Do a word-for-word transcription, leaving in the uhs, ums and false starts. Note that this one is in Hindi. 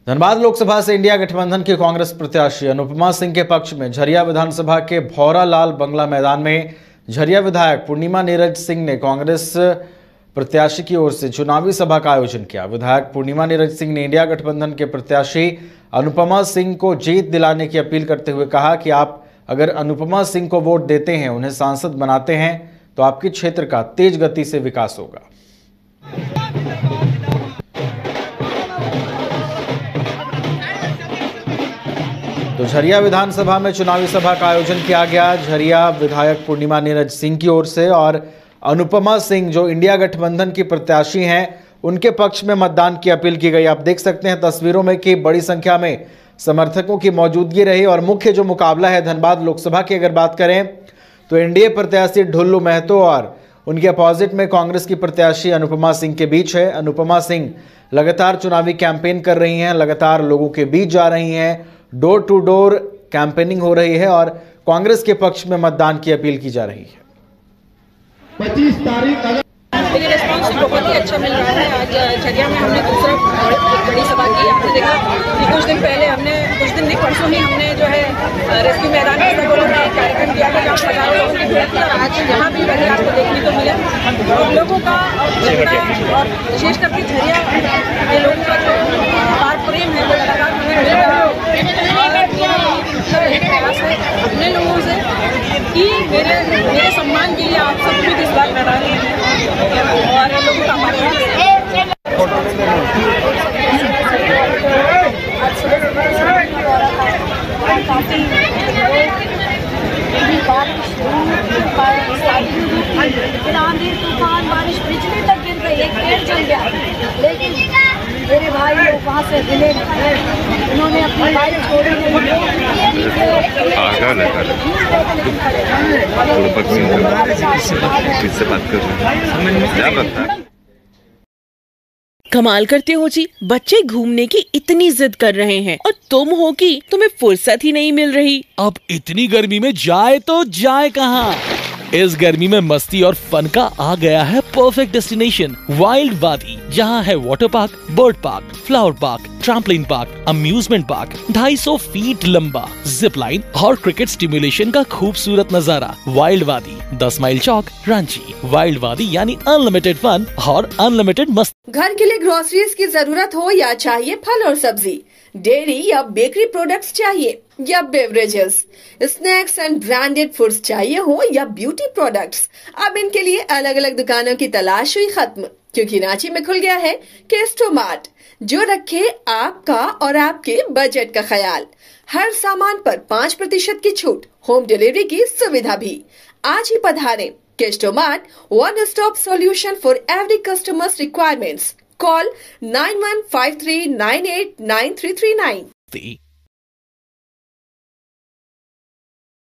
धनबाद लोकसभा से इंडिया गठबंधन के कांग्रेस प्रत्याशी अनुपमा सिंह के पक्ष में झरिया विधानसभा के भौरा लाल बंगला मैदान में झरिया विधायक पूर्णिमा नीरज सिंह ने कांग्रेस प्रत्याशी की ओर से चुनावी सभा का आयोजन किया। विधायक पूर्णिमा नीरज सिंह ने इंडिया गठबंधन के प्रत्याशी अनुपमा सिंह को जीत दिलाने की अपील करते हुए कहा कि आप अगर अनुपमा सिंह को वोट देते हैं, उन्हें सांसद बनाते हैं, तो आपके क्षेत्र का तेज गति से विकास होगा। तो झरिया विधानसभा में चुनावी सभा का आयोजन किया गया। झरिया विधायक पूर्णिमा नीरज सिंह की ओर से और अनुपमा सिंह जो इंडिया गठबंधन की प्रत्याशी हैं, उनके पक्ष में मतदान की अपील की गई। आप देख सकते हैं तस्वीरों में कि बड़ी संख्या में समर्थकों की मौजूदगी रही और मुख्य जो मुकाबला है धनबाद लोकसभा की अगर बात करें तो एनडीए प्रत्याशी ढुल्लू महतो और उनके अपोजिट में कांग्रेस की प्रत्याशी अनुपमा सिंह के बीच है। अनुपमा सिंह लगातार चुनावी कैंपेन कर रही हैं, लगातार लोगों के बीच जा रही हैं, डोर टू डोर कैंपेनिंग हो रही है और कांग्रेस के पक्ष में मतदान की अपील की जा रही है। पच्चीस तारीख मेरे रिस्पॉन्स बहुत ही अच्छा मिल रहा है। आज झरिया में हमने दूसरा एक बड़ी सभा की। आपने देखा कि कुछ दिन पहले हमने कुछ दिन नहीं परसों ही हमने जो है रेस्क्यू मैदान में एक कार्यक्रम किया था, जहाँ हजारों लोगों की भीड़ थी और आज यहाँ भी वही आपको देखने को मिला। और लोगों का और विशेष करके झरिया के लोगों का जो पार प्रेम है वो लगातार हमें मिल रहा है। प्रयास है अपने लोगों से कि मेरे मेरे सम्मान के लिए आप सब भी इस बार लड़ा रहे हैं और लोगों का हमारे काफी आंधी तूफान बारिश बिजली तक गिर गई, एक पेड़ जल गया, लेकिन मेरे भाई लोग वहाँ से हिले नहीं। उन्होंने अपनी बाइक छोड़ी नहीं। कमाल करते हो जी, बच्चे घूमने की इतनी जिद कर रहे हैं और तुम हो कि तुम्हें फुर्सत ही नहीं मिल रही। अब इतनी गर्मी में जाए तो जाए कहाँ? इस गर्मी में मस्ती और फन का आ गया है परफेक्ट डेस्टिनेशन वाइल्ड वादी, जहाँ है water park, bird park, flower park, trampoline park, amusement park, ढाई सौ फीट लंबा, जिप लाइन और क्रिकेट स्टिमुलेशन का खूबसूरत नजारा। वाइल्ड वादी, दस माइल चौक, रांची। वाइल्ड वादी यानी अनलिमिटेड फन और अनलिमिटेड मस्ती। घर के लिए ग्रोसरीज की जरूरत हो या चाहिए फल और सब्जी, डेयरी या बेकरी प्रोडक्ट्स चाहिए या beverages, snacks and branded foods चाहिए हो या ब्यूटी प्रोडक्ट्स, अब इनके लिए अलग अलग दुकानों की तलाश हुई खत्म, क्योंकि रांची में खुल गया है केस्टो मार्ट, जो रखे आपका और आपके बजट का ख्याल। हर सामान पर पाँच प्रतिशत की छूट, होम डिलीवरी की सुविधा भी। आज ही पधारें। Kesto Mart, one stop solution for every customers requirements. Call nine one five three nine eight nine three three nine.